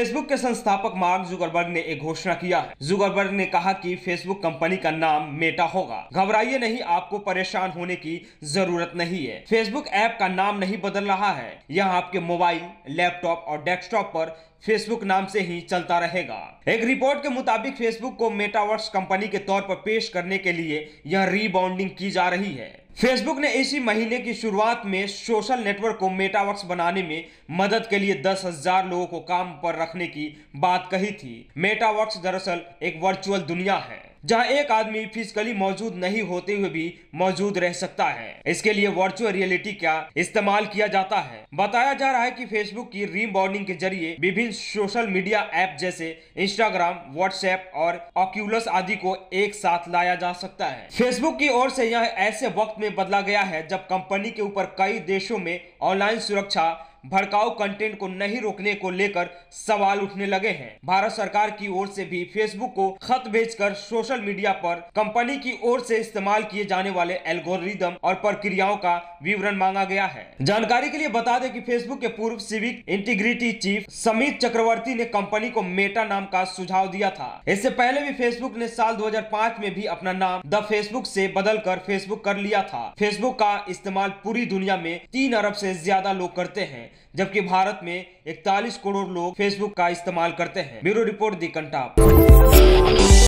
Facebook के संस्थापक mark Zuckerberg ने एक घोषणा किया है। जुकरबर्ग ने कहा कि फेसबुक कंपनी का नाम मेटा होगा। घबराइए नहीं, आपको परेशान होने की जरूरत नहीं है। फेसबुक ऐप का नाम नहीं बदल रहा है, यह आपके मोबाइल, लैपटॉप और डेस्कटॉप पर फेसबुक नाम से ही चलता रहेगा। एक रिपोर्ट के मुताबिक फेसबुक को मेटावर्स कंपनी के तौर पर पेश करने के लिए यह रीब्रांडिंग की जा रही है। फेसबुक ने इसी महीने की शुरुआत में सोशल नेटवर्क को मेटावर्स बनाने में मदद के लिए 10,000 लोगों को काम पर रखने की बात कही थी। मेटावर्स दरअसल एक वर्चुअल दुनिया है जहां एक आदमी फिजिकली मौजूद नहीं होते हुए भी मौजूद रह सकता है। इसके लिए वर्चुअल रियलिटी का इस्तेमाल किया जाता है। बताया जा रहा है कि फेसबुक की रीब्रांडिंग के जरिए विभिन्न सोशल मीडिया ऐप जैसे इंस्टाग्राम, व्हाट्सएप और ऑक्यूलस आदि को एक साथ लाया जा सकता है। फेसबुक की ओर से यह ऐसे वक्त में बदला गया है जब कंपनी के ऊपर कई देशों में ऑनलाइन सुरक्षा, भड़काऊ कंटेंट को नहीं रोकने को लेकर सवाल उठने लगे हैं। भारत सरकार की ओर से भी फेसबुक को खत भेजकर सोशल मीडिया पर कंपनी की ओर से इस्तेमाल किए जाने वाले एल्गोरिदम और प्रक्रियाओं का विवरण मांगा गया है। जानकारी के लिए बता दें कि फेसबुक के पूर्व civic integrity chief Samit Chakraborty ने कंपनी को मेटा नाम का सुझाव दिया था। इससे पहले भी फेसबुक ने साल 2005 में भी अपना नाम द फेसबुक से बदलकर फेसबुक कर लिया था। फेसबुक का इस्तेमाल पूरी दुनिया में 3 अरब से ज्यादा लोग करते हैं, जबकि भारत में 41 करोड़ लोग फेसबुक का इस्तेमाल करते हैं। ब्यूरो रिपोर्ट दी कंटाप।